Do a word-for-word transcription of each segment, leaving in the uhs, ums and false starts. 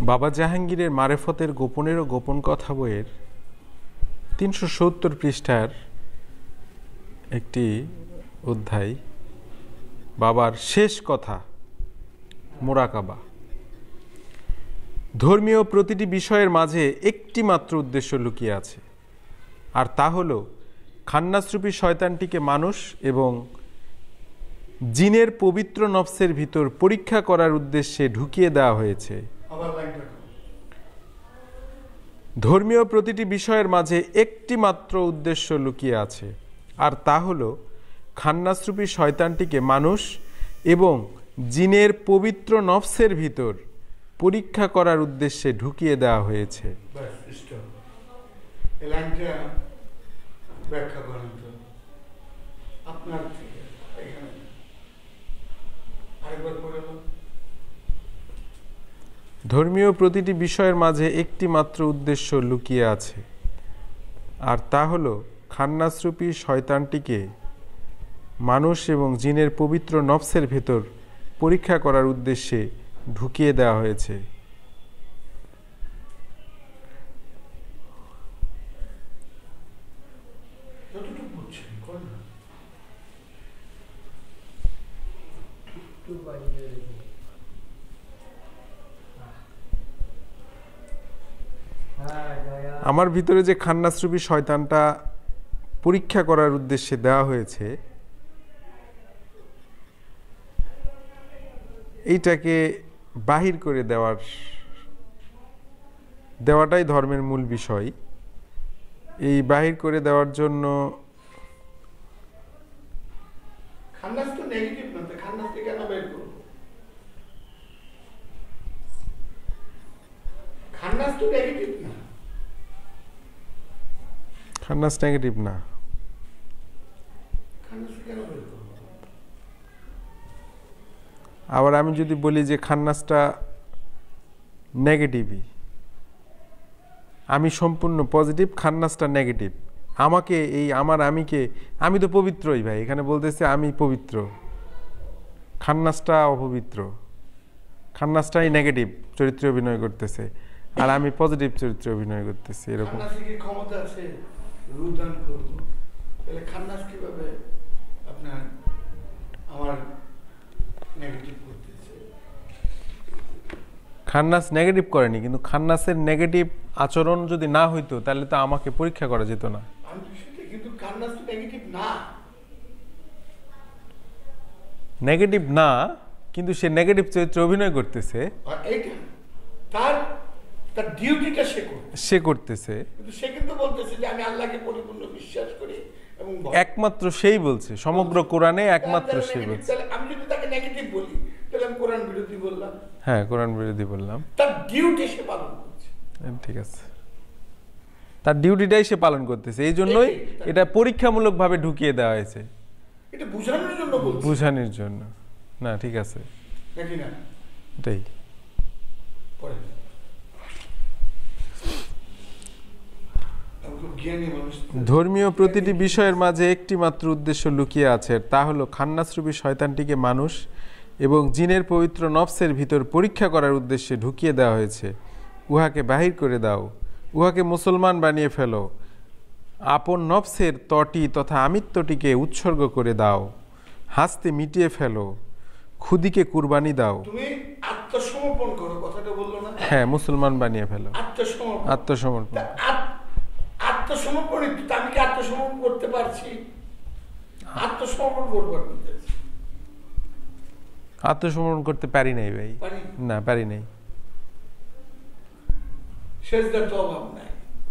বাবা জাহাঙ্গীরের মারেফতের গোপনেরও গোপন কথা বইয়ের তিনশো সত্তর পৃষ্ঠার একটি অধ্যায়, বাবার শেষ কথা মোরাকাবা। ধর্মীয় প্রতিটি বিষয়ের মাঝে একটি মাত্র উদ্দেশ্য লুকিয়ে আছে, আর তা হল খান্নাসরূপী শয়তানটিকে মানুষ এবং জিনের পবিত্র নফসের ভিতর পরীক্ষা করার উদ্দেশ্যে ঢুকিয়ে দেওয়া হয়েছে। ধর্মীয় প্রতিটি বিষয়ের মাঝে একটি মাত্র উদ্দেশ্য লুকিয়ে আছে, আর তা হল খান্নাসরূপী শয়তানটিকে মানুষ এবং জিনের পবিত্র নফসের ভিতর পরীক্ষা করার উদ্দেশ্যে ঢুকিয়ে দেওয়া হয়েছে। ধর্মীয় প্রতিটি বিষয়ের মাঝে একটি মাত্র উদ্দেশ্য লুকিয়ে আছে, আর তা হল খান্নাসরূপী শয়তানটিকে মানুষ এবং জিনের পবিত্র নফসের ভেতর পরীক্ষা করার উদ্দেশ্যে ঢুকিয়ে দেওয়া হয়েছে। আমার ভিতরে যে খান্নাসরূপী শয়তানটা পরীক্ষা করার উদ্দেশ্যে দেওয়া হয়েছে, এইটাকে বাহির করে দেওয়ার দেওয়াটাই ধর্মের মূল বিষয়। এই বাহির করে দেওয়ার জন্য খান্নাস তো নেগেটিভ না, খান্নাসকে কেন বের করব? খান্নাস তো নেগেটিভ না। খান্নাস নেগেটিভ না, খান্নাসকে কেন বের করব? আবার আমি যদি বলি যে খান্নাসটা নেগেটিভই, আমি সম্পূর্ণ পজিটিভ, খান্নাসটা নেগেটিভ, আমাকে এই আমার আমিকে, আমি তো পবিত্রই ভাই, এখানে বলতেছে আমি পবিত্র, খান্নাসটা অপবিত্র, খান্নাসটাই নেগেটিভ চরিত্রে অভিনয় করতেছে, আর আমি পজিটিভ চরিত্রে অভিনয় করতেছি। এরকম ক্ষমতা আছে রুদান করব, তাহলে খান্নাস কিভাবে আপনার আমার নেগেটিভ করতেছে? খান্নাস নেগেটিভ করেনি, কিন্তু খান্নাসের নেগেটিভ আচরণ যদি না হইতো তাহলে তো আমাকে পরীক্ষা করা যেত না। কিন্তু খান্নাস তো নেগেটিভ না। নেগেটিভ না, কিন্তু সে নেগেটিভ চরিত্রে অভিনয় করতেছে, এইটা তার তার ডিউটিটা সে করছে, সে করতেছে। কিন্তু সে কিন্তু বলতেছে যে আমি আল্লাহকে পরিপূর্ণ বিশ্বাস করি এবং একমাত্র সেই বলছে, সমগ্র কোরআনে একমাত্র সেই বলছে। আমি যদি তাকে নেগেটিভ বলি তাহলে আমি কোরআন বিরোধী বললাম। হ্যাঁ, কোরআন বিরোধী বললাম। তার ডিউটি সে পালন করছে, ঠিক আছে, তার ডিউটিটাই সে পালন করতেছে, এই জন্যই এটা পরীক্ষামূলকভাবে ঢুকিয়ে দেওয়া হয়েছে। এটা বুঝানোর জন্য বলছে, বুঝানোর জন্য না, ঠিক আছে, নাকি না? এটাই। ধর্মীয় প্রতিটি বিষয়ের মাঝে একটি মাত্র উদ্দেশ্য লুকিয়ে আছে, তা হলো খান্নাসরূপী শয়তানটিকে মানুষ এবং জিনের পবিত্র নফসের ভিতর পরীক্ষা করার উদ্দেশ্যে ঢুকিয়ে দেওয়া হয়েছে। উহাকে বাহির করে দাও, উহাকে মুসলমান বানিয়ে ফেলো, আপন নফসের তটি তথা আমিত্বটিকে উৎসর্গ করে দাও, হাসতে মিটিয়ে ফেলো, খুদিকে কুরবানি দাও। তুমি আত্মসমর্পণ করো, কথাটা বললো না? হ্যাঁ, মুসলমান বানিয়ে ফেলো, আত্মসমর্পণ। আত্মসমর্পণ আত্মসমর্পণ আমি কি আত্মসমর্পণ করতে পারছি? আত্মসমর্পণ করবার আত্মসমর্পণ করতে পারি নাই ভাই, না পারি নাই। সেজদার তো অভাব নাই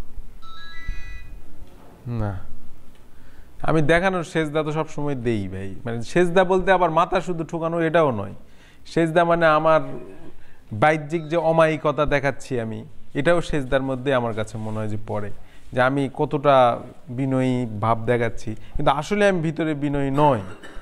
না, আমি দেখানোর সেজদা তো সবসময় দেই ভাই, মানে সেজদা বলতে আবার মাথা শুধু ঠোকানো এটাও নয়। সেজদা মানে আমার বাহ্যিক যে অমায়িকতা দেখাচ্ছি আমি, এটাও সেজদার মধ্যে আমার কাছে মনে হয় যে পড়ে, যে আমি কতটা বিনয়ী ভাব দেখাচ্ছি, কিন্তু আসলে আমি ভিতরে বিনয়ী নয়।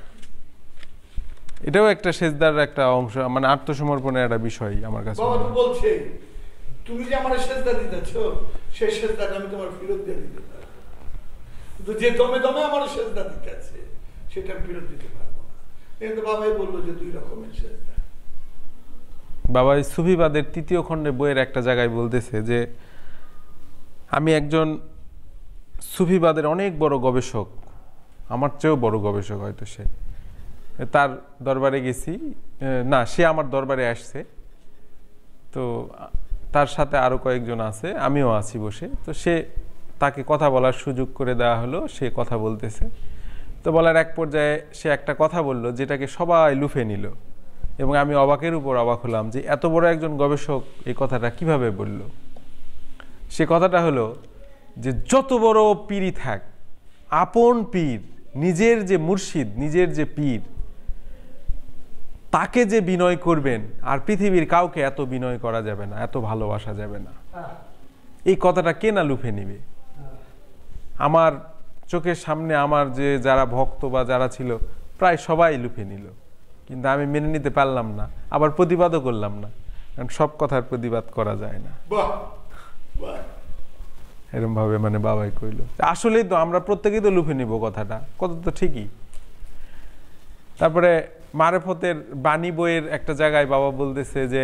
এটাও একটা সেজদার একটা অংশ, মানে আত্মসমর্পণের একটা বিষয় আমার কাছে। বাবা বলছে তুমি যে আমার সেজদা দিতেছো, সেই সেজদাটা আমি তোমার ফেরত দিয়ে দিতে পারবো, কিন্তু যে দমে দমে আমার সেজদা দিতেছে সেটা আমি ফেরত দিতে পারবো না। কিন্তু বাবাই বললো যে দুই রকমের সেজদা, বাবা এই সুফিবাদের তৃতীয় খণ্ডের বইয়ের একটা জায়গায় বলতেছে যে আমি একজন সুফিবাদের অনেক বড় গবেষক, আমার চেয়েও বড় গবেষক হয়তো সে, তার দরবারে গেছি, না সে আমার দরবারে আসছে, তো তার সাথে আরও কয়েকজন আছে, আমিও আছি বসে, তো সে তাকে কথা বলার সুযোগ করে দেওয়া হলো, সে কথা বলতেছে। তো বলার এক পর্যায়ে সে একটা কথা বলল যেটাকে সবাই লুফে নিল, এবং আমি অবাকের উপর অবাক হলাম যে এত বড় একজন গবেষক এই কথাটা কিভাবে বলল। সে কথাটা হলো যে যত বড় পীরই থাক, আপন পীর, নিজের যে মুর্শিদ, নিজের যে পীর, তাকে যে বিনয় করবেন, আর পৃথিবীর কাউকে এত বিনয় করা যাবে না, এত ভালোবাসা যাবে না। এই কথাটা কে না লুফে নিবে? আমার চোখের সামনে আমার যে যারা ভক্ত বা যারা ছিল প্রায় সবাই লুফে নিল, কিন্তু আমি মেনে নিতে পারলাম না, আবার প্রতিবাদও করলাম না, কারণ সব কথার প্রতিবাদ করা যায় না। এরকম ভাবে মানে বাবাই কইল, আসলেই তো আমরা প্রত্যেকেই তো লুফে নিব কথাটা, কথা তো ঠিকই। তারপরে মারেফতের বাণী বইয়ের একটা জায়গায় বাবা বলতেছে যে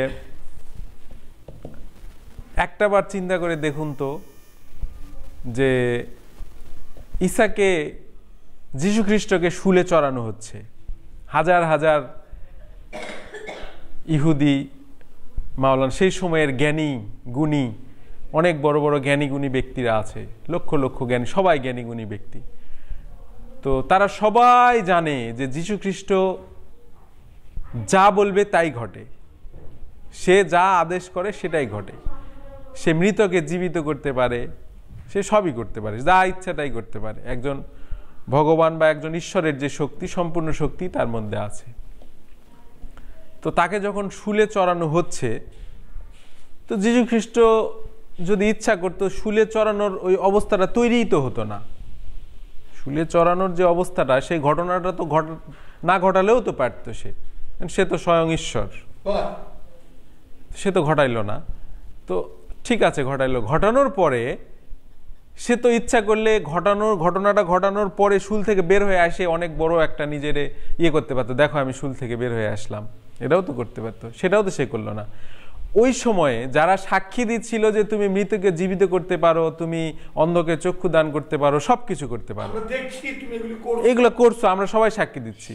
একটা বার চিন্তা করে দেখুন তো যে ঈসাকে, যীশু খ্রিস্টকে শুলে চড়ানো হচ্ছে, হাজার হাজার ইহুদি মাওলানা, সেই সময়ের জ্ঞানী গুণী, অনেক বড় বড় জ্ঞানী গুণী ব্যক্তিরা আছে, লক্ষ লক্ষ জ্ঞানী, সবাই জ্ঞানী গুণী ব্যক্তি। তো তারা সবাই জানে যে যীশু খ্রিস্ট যা বলবে তাই ঘটে, সে যা আদেশ করে সেটাই ঘটে, সে মৃতকে জীবিত করতে পারে, সে সবই করতে পারে, যা ইচ্ছা তাই করতে পারে। একজন ভগবান বা একজন ঈশ্বরের যে শক্তি, সম্পূর্ণ শক্তি তার মধ্যে আছে। তো তাকে যখন শুলে চড়ানো হচ্ছে, তো যীশু খ্রিস্ট যদি ইচ্ছা করতো শুলে চড়ানোর ওই অবস্থাটা তৈরিই তো হতো না। শুলে চড়ানোর যে অবস্থাটা, সেই ঘটনাটা তো ঘট না ঘটালেও তো পারত সে, সে তো স্বয়ং ঈশ্বর, সে তো ঘটাইলো না। তো ঠিক আছে ঘটাইলো, ঘটানোর পরে সে তো ইচ্ছা করলে ঘটানোর ঘটনাটা ঘটানোর পরে শুল থেকে বের হয়ে আসে অনেক বড় একটা নিজের ইয়ে করতে পারতো, দেখো আমি শুল থেকে বের হয়ে আসলাম, এটাও তো করতে পারতো, সেটাও তো সে করলো না। ওই সময়ে যারা সাক্ষী দিচ্ছিল যে তুমি মৃতকে জীবিত করতে পারো, তুমি অন্ধকে চক্ষু দান করতে পারো, সবকিছু করতে পারো, এগুলো করছো, আমরা সবাই সাক্ষী দিচ্ছি।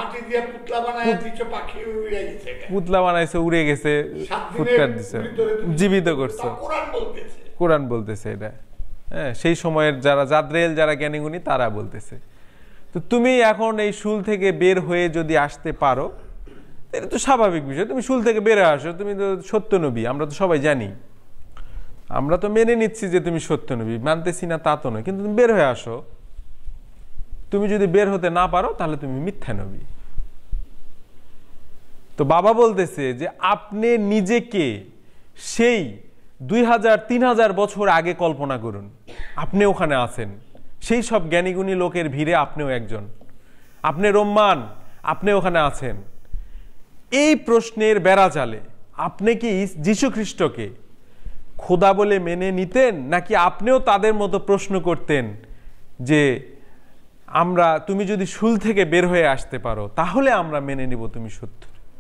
পুতলা বানাইছে, উড়ে গেছে, ফুটকার দিছে, জীবিত করছো, কোরআন বলতেছে এটা। হ্যাঁ, সেই সময়ের যারা জাদ্রেল, যারা জ্ঞানীগুণী, তারা বলতেছে। তো তুমি এখন এই শুল থেকে বের হয়ে যদি আসতে পারো, এটা তো স্বাভাবিক বিষয়, তুমি শুল থেকে বের আসো, তুমি তো সত্য নবী, আমরা তো সবাই জানি, আমরা তো মেনে নিচ্ছি যে তুমি সত্য নবী, মানতেছি না তা তো নয়, কিন্তু তুমি বের হয়ে আসো। তুমি যদি বের হতে না পারো তাহলে তুমি মিথ্যা নবী। তো বাবা বলতেছে যে আপনি নিজেকে সেই দুই হাজার তিন হাজার বছর আগে কল্পনা করুন, আপনি ওখানে আছেন, সেই সব জ্ঞানীগুণী লোকের ভিড়ে আপনিও একজন, আপনি রোম্মান, আপনি ওখানে আছেন। এই প্রশ্নের বেড়াজালে আপনি কি যীশু খ্রিস্টকে খোদা বলে মেনে নিতেন, নাকি আপনিও তাদের মতো প্রশ্ন করতেন যে আমরা, তুমি যদি শুল থেকে বের হয়ে আসতে পারো তাহলে আমরা মেনে নিব তুমি সত্য।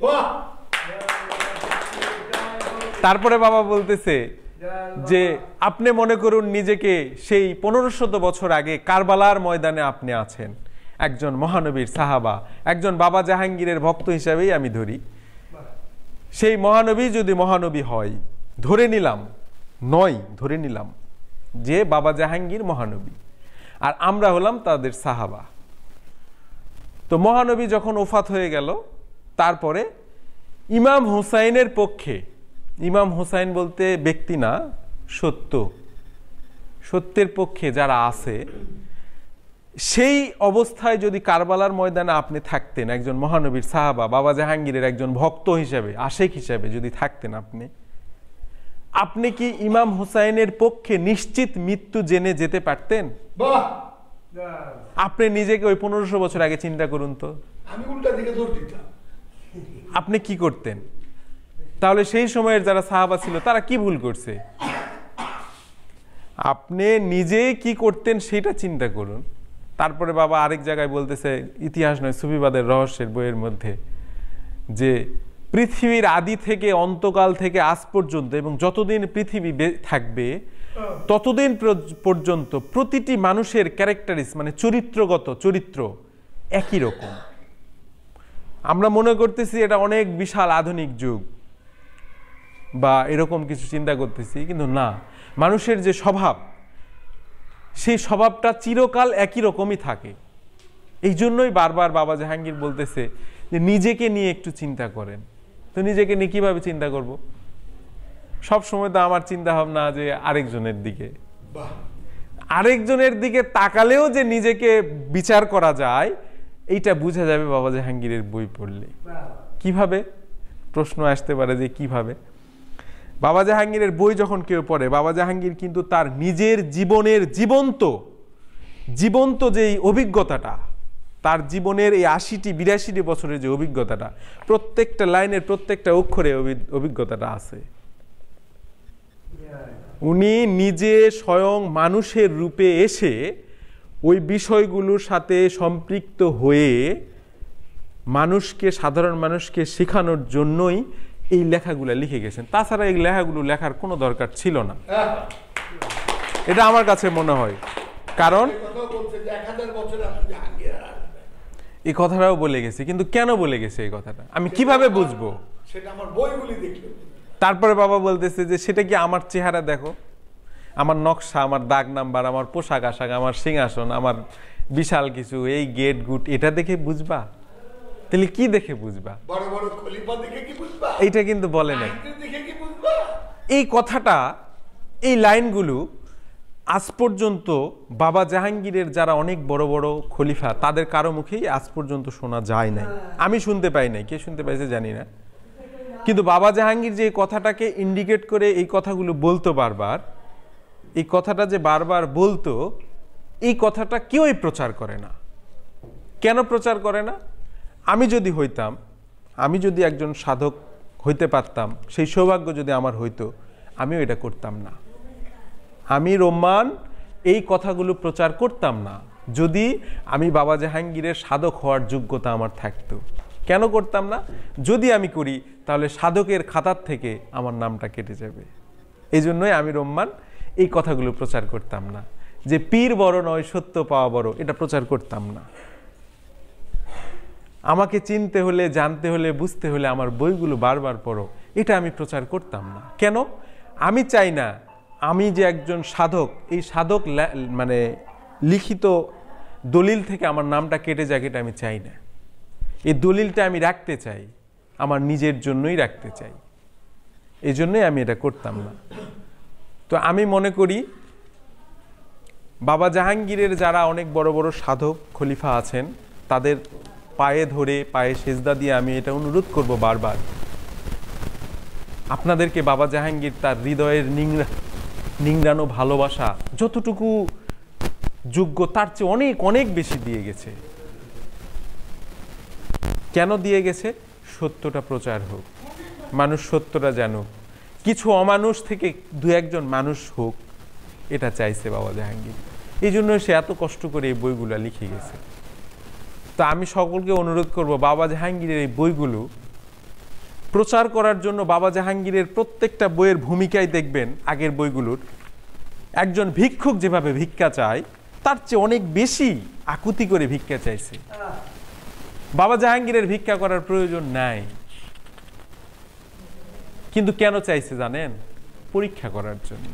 তারপরে বাবা বলতেছে যে আপনি মনে করুন নিজেকে সেই পনেরো শত বছর আগে কারবালার ময়দানে আপনি আছেন, একজন মহানবীর সাহাবা, একজন বাবা জাহাঙ্গীরের ভক্ত হিসাবেই আমি ধরি। সেই মহানবী যদি মহানবী হয়, ধরে নিলাম, নয় ধরে নিলাম যে বাবা জাহাঙ্গীর মহানবী, আর আমরা হলাম তাদের সাহাবা। তো মহানবী যখন ওফাত হয়ে গেল, তারপরে ইমাম হুসাইনের পক্ষে, ইমাম হুসাইন বলতে ব্যক্তি না, সত্য, সত্যের পক্ষে যারা আছে, সেই অবস্থায় যদি কারবালার ময়দানে আপনি থাকতেন, একজন মহানবীর সাহাবা, বাবা জাহাঙ্গীরের একজন ভক্ত হিসাবে, আশেক হিসাবে যদি থাকতেন আপনি, আপনি কি ইমাম হুসাইনের পক্ষে নিশ্চিত মৃত্যু জেনে যেতে পারতেন? আপনি নিজেকে ওই পনেরোশো বছর আগে চিন্তা করুন তো, আমি উল্টা দিকে দৌড় দিতাম, আপনি কি করতেন? তাহলে সেই সময়ের যারা সাহাবা ছিল তারা কি ভুল করছে? আপনি নিজে কি করতেন সেটা চিন্তা করুন। তারপরে বাবা আরেক জায়গায় বলতেছে, ইতিহাস নয় সুফিবাদের রহস্যের বইয়ের মধ্যে, যে পৃথিবীর আদি থেকে অন্তকাল থেকে আজ পর্যন্ত এবং যতদিন পৃথিবী থাকবে ততদিন পর্যন্ত প্রতিটি মানুষের ক্যারেক্টারিস মানে চরিত্রগত চরিত্র একই রকম। আমরা মনে করতেছি এটা অনেক বিশাল আধুনিক যুগ বা এরকম কিছু চিন্তা করতেছি, কিন্তু না, মানুষের যে স্বভাব সেই স্বভাবটা চিরকাল একই রকমই থাকে। এই জন্যই বারবার বাবা জাহাঙ্গীর বলতেছে যে নিজেকে নিয়ে একটু চিন্তা করেন। তো নিজেকে নিয়ে কিভাবে চিন্তা করব? সব সময় তো আমার চিন্তা ভাবনা যে আরেকজনের দিকে, আরেকজনের দিকে তাকালেও যে নিজেকে বিচার করা যায় এইটা বোঝা যাবে বাবা জাহাঙ্গীরের বই পড়লে। কিভাবে? প্রশ্ন আসতে পারে যে কিভাবে। বাবা জাহাঙ্গীরের বই যখন কেউ পড়ে, বাবা জাহাঙ্গীর কিন্তু তার নিজের জীবনের জীবন্ত জীবন্ত যে অভিজ্ঞতাটা, তার জীবনের এই আশিটি বিরাশিটি বছরের যে অভিজ্ঞতাটা, প্রত্যেকটা লাইনের প্রত্যেকটা অক্ষরে অভিজ্ঞতাটা আছে। উনি নিজে স্বয়ং মানুষের রূপে এসে ওই বিষয়গুলোর সাথে সম্পৃক্ত হয়ে মানুষকে, সাধারণ মানুষকে শেখানোর জন্যই এই লেখাগুলো লিখে গেছেন। তাছাড়া এই লেখাগুলো লেখার কোনো দরকার ছিল না, এটা আমার কাছে মনে হয়। কারণ এই কথাটাও বলে গেছে, কিন্তু কেন বলে গেছে এই কথাটা আমি কিভাবে বুঝবো? সেটা আমার বইগুলি দেখলে। তারপরে বাবা বলতেছে যে সেটা কি আমার চেহারা দেখো, আমার নকশা, আমার দাগ নাম্বার, আমার পোশাক আশাক, আমার সিংহাসন, আমার বিশাল কিছু, এই গেট গুট, এটা দেখে বুঝবা? তাহলে কি দেখে বুঝবা? বড় বড় খলিফা দেখে কি বুঝবা? এইটা কিন্তু বলে নাই। দেখে কি বুঝবা? এই কথাটা, এই লাইনগুলো আজ পর্যন্ত বাবা জাহাঙ্গীরের যারা অনেক বড় বড় খলিফা তাদের কারো মুখেই আজ পর্যন্ত শোনা যায় নাই। আমি শুনতে পাই নাই, কে শুনতে পাইছে জানি না। কিন্তু বাবা জাহাঙ্গীর যে কথাটাকে ইন্ডিকেট করে এই কথাগুলো বলতো বারবার, এই কথাটা যে বারবার বলতো, এই কথাটা কেউই প্রচার করে না। কেন প্রচার করে না? আমি যদি হইতাম, আমি যদি একজন সাধক হইতে পারতাম, সেই সৌভাগ্য যদি আমার হইতো, আমিও এটা করতাম না। আমি রোমান এই কথাগুলো প্রচার করতাম না যদি আমি বাবা জাহাঙ্গীরের সাধক হওয়ার যোগ্যতা আমার থাকতো। কেন করতাম না? যদি আমি করি তাহলে সাধকের খাতার থেকে আমার নামটা কেটে যাবে। এই জন্যই আমি রোমান এই কথাগুলো প্রচার করতাম না, যে পীর বড় নয় সত্য পাওয়া বড়, এটা প্রচার করতাম না। আমাকে চিনতে হলে, জানতে হলে, বুঝতে হলে আমার বইগুলো বারবার পড়ো, এটা আমি প্রচার করতাম না। কেন? আমি চাই না আমি যে একজন সাধক, এই সাধক মানে লিখিত দলিল থেকে আমার নামটা কেটে যাক, এটা আমি চাই না। এই দলিলটা আমি রাখতে চাই, আমার নিজের জন্যই রাখতে চাই। এই জন্যই আমি এটা করতাম না। তো আমি মনে করি বাবা জাহাঙ্গীরের যারা অনেক বড় বড় সাধক খলিফা আছেন, তাদের পায়ে ধরে, পায়ে সেজদা দিয়ে আমি এটা অনুরোধ করব বারবার, আপনাদেরকে বাবা জাহাঙ্গীর তার হৃদয়ের নিংড়া নিংড়ানো ভালোবাসা যতটুকু যোগ্য তার চেয়ে অনেক অনেক বেশি দিয়ে গেছে। কেন দিয়ে গেছে? সত্যটা প্রচার হোক, মানুষ সত্যটা জানুক, কিছু অমানুষ থেকে দু একজন মানুষ হোক, এটা চাইছে বাবা জাহাঙ্গীর। এই জন্য সে এত কষ্ট করে এই বইগুলো লিখে গেছে। তা আমি সকলকে অনুরোধ করব, বাবা জাহাঙ্গীরের এই বইগুলো প্রচার করার জন্য বাবা জাহাঙ্গীরের প্রত্যেকটা বইয়ের ভূমিকায় দেখবেন আগের বইগুলোর একজন ভিক্ষুক যেভাবে ভিক্ষা চায় তার চেয়ে অনেক বেশি আকুতি করে ভিক্ষা চাইছে। বাবা জাহাঙ্গীরের ভিক্ষা করার প্রয়োজন নাই, কিন্তু কেন চাইছে জানেন? পরীক্ষা করার জন্য।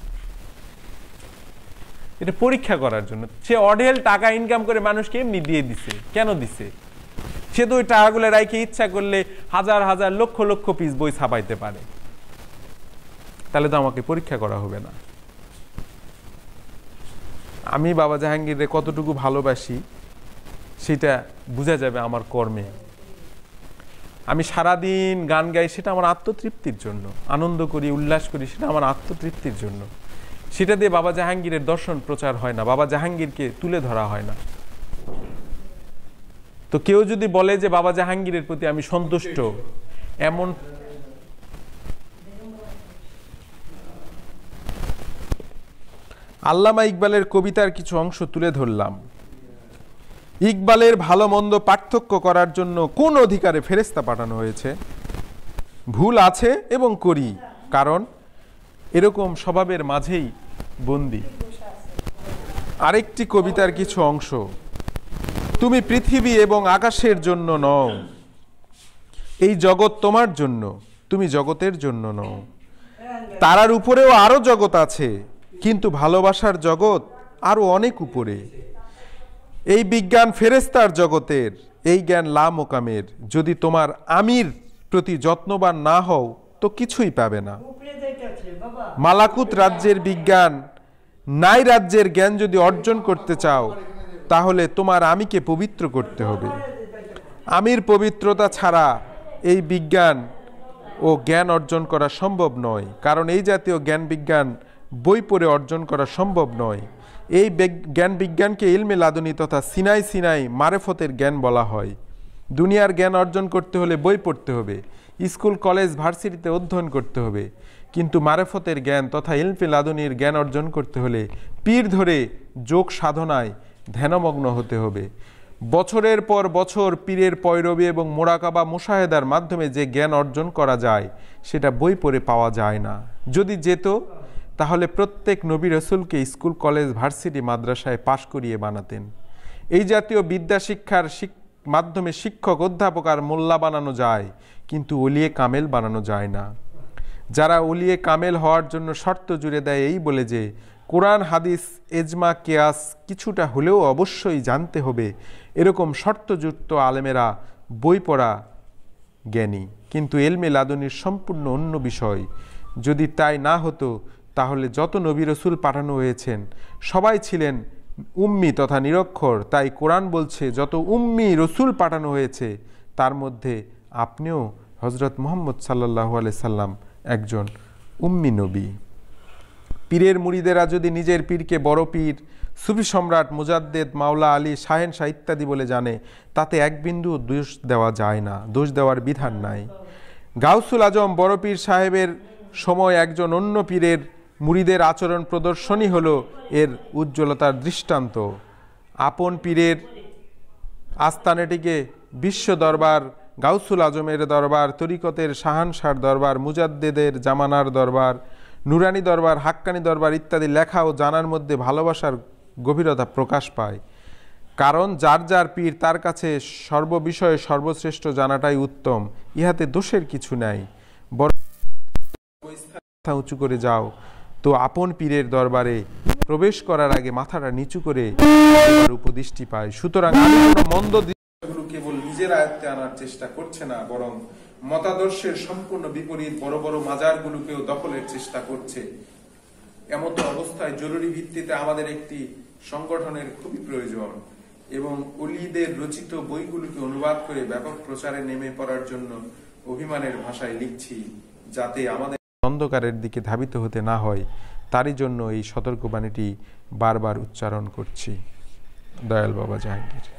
এটা পরীক্ষা করার জন্য। সে অঢেল টাকা ইনকাম করে মানুষকে এমনি দিয়ে দিছে। কেন দিছে? সে তো ওই টাকাগুলো রাইখে ইচ্ছা করলে হাজার হাজার লক্ষ লক্ষ পিস বই ছাপাইতে পারে। তাহলে তো আমাকে পরীক্ষা করা হবে না। আমি বাবা জাহাঙ্গীরের কতটুকু ভালোবাসি সেটা বোঝা যাবে আমার কর্মে। আমি সারাদিন গান গাই, সেটা আমার আত্মতৃপ্তির জন্য। আনন্দ করি, উল্লাস করি, সেটা আমার আত্মতৃপ্তির জন্য। সেটা দিয়ে বাবা জাহাঙ্গীরের দর্শন প্রচার হয় না, বাবা জাহাঙ্গীরকে তুলে ধরা হয় না। তো কেউ যদি বলে যে বাবা জাহাঙ্গীরের প্রতি আমি সন্তুষ্ট, এমন আল্লামা ইকবালের কবিতার কিছু অংশ তুলে ধরলাম। ইকবালের ভালো মন্দ পার্থক্য করার জন্য কোন অধিকারে ফেরেশতা পাঠানো হয়েছে? ভুল আছে এবং করি, কারণ এরকম স্বভাবের মাঝেই বন্দী। আরেকটি কবিতার কিছু অংশ। তুমি পৃথিবী এবং আকাশের জন্য নও, এই জগৎ তোমার জন্য, তুমি জগতের জন্য নও। তারার উপরেও আরো জগৎ আছে, কিন্তু ভালোবাসার জগৎ আরো অনেক উপরে। এই বিজ্ঞান ফেরেস্তার জগতের, এই জ্ঞান লামোকামের। যদি তোমার আমির প্রতি যত্নবান না হও তো কিছুই পাবে না। মালাকুত রাজ্যের বিজ্ঞান নাই রাজ্যের জ্ঞান যদি অর্জন করতে চাও, তাহলে তোমার আমিকে পবিত্র করতে হবে। আমির পবিত্রতা ছাড়া এই বিজ্ঞান ও জ্ঞান অর্জন করা সম্ভব নয়, কারণ এই জাতীয় জ্ঞান বিজ্ঞান বই পড়ে অর্জন করা সম্ভব নয়। এই জ্ঞান বিজ্ঞানকে ইলমে লাদুনি তথা সিনাই সিনাই মারেফতের জ্ঞান বলা হয়। দুনিয়ার জ্ঞান অর্জন করতে হলে বই পড়তে হবে, স্কুল কলেজ ভার্সিটিতে অধ্যয়ন করতে হবে, কিন্তু মারেফতের জ্ঞান তথা ইলমে লাদুনির জ্ঞান অর্জন করতে হলে পীর ধরে যোগ সাধনায় ধ্যানমগ্ন হতে হবে। বছরের পর বছর পীরের পয়রবি এবং মোরাকাবা মুশাহেদার মাধ্যমে যে জ্ঞান অর্জন করা যায়, সেটা বই পড়ে পাওয়া যায় না। যদি যেত, তাহলে প্রত্যেক নবী রসুলকে স্কুল কলেজ ভার্সিটি মাদ্রাসায় পাশ করিয়ে বানাতেন। এই জাতীয় বিদ্যা শিক্ষার মাধ্যমে শিক্ষক অধ্যাপক আর মোল্লা বানানো যায়, কিন্তু ওলিয়ে কামেল বানানো যায় না। যারা ওলিয়ে কামেল হওয়ার জন্য শর্ত জুড়ে দেয় এই বলে যে কোরআন হাদিস এজমা কেয়াস কিছুটা হলেও অবশ্যই জানতে হবে, এরকম শর্তযুক্ত আলেমেরা বই পড়া জ্ঞানী, কিন্তু এলমে লাদুনির সম্পূর্ণ অন্য বিষয়। যদি তাই না হতো, তাহলে যত নবী রসুল পাঠানো হয়েছেন সবাই ছিলেন উম্মি তথা নিরক্ষর। তাই কোরআন বলছে যত উম্মি রসুল পাঠানো হয়েছে তার মধ্যে আপনিও হজরত মুহাম্মদ সাল্লাল্লাহু আলাইহি সাল্লাম একজন উম্মি নবী। পীরের মুরিদেরা যদি নিজের পীরকে বড় পীর, সুফি সম্রাট, মুজাদ্দেদ, মাওলা আলী, শাহেনশাহ ইত্যাদি বলে জানে, তাতে এক বিন্দু দোষ দেওয়া যায় না, দোষ দেওয়ার বিধান নাই। গাউসুল আজম বড় পীর সাহেবের সময় একজন অন্য পীরের মুরিদের আচরণ প্রদর্শনই হলো এর উজ্জ্বলতার দৃষ্টান্ত। আপন পীরের আস্তানেটিকে বিশ্ব দরবার, গাউসুল আজমের দরবার, তরিকতের শাহানশাহর দরবার, মুজাদ্দেদের জামানার দরবার, নুরানি দরবার, হাক্কানি দরবার ইত্যাদি লেখা ও জানার মধ্যে ভালোবাসার গভীরতা প্রকাশ পায়। কারণ যার যার পীর তার কাছে সর্ববিষয়ে সর্বশ্রেষ্ঠ জানাটাই উত্তম, ইহাতে দোষের কিছু নাই। বড় উঁচু করে যাও তো আপন পীরের দরবারে প্রবেশ করার আগে মাথাটা নিচু করে উপদৃষ্টি পায়। সুতরাং আমি কোনো মন্দ দিকগুলো কেবল নিজের আয়ত্তে আনার চেষ্টা করছে না, বরং মতাদর্শের সম্পূর্ণ বিপরীত বড় বড় মাজারগুলোকেও দখলের চেষ্টা করছে। এমত অবস্থায় জরুরি ভিত্তিতে আমাদের একটি সংগঠনের খুবই প্রয়োজন এবং ওলিদের রচিত বইগুলোকে অনুবাদ করে ব্যাপক প্রচারে নেমে পড়ার জন্য অভিমানের ভাষায় লিখছি, যাতে আমাদের অন্ধকারের দিকে ধাবিত হতে না হয়। তারই জন্য এই সতর্কবাণীটি বারবার উচ্চারণ করছি। দয়াল বাবা জাহাঙ্গীর।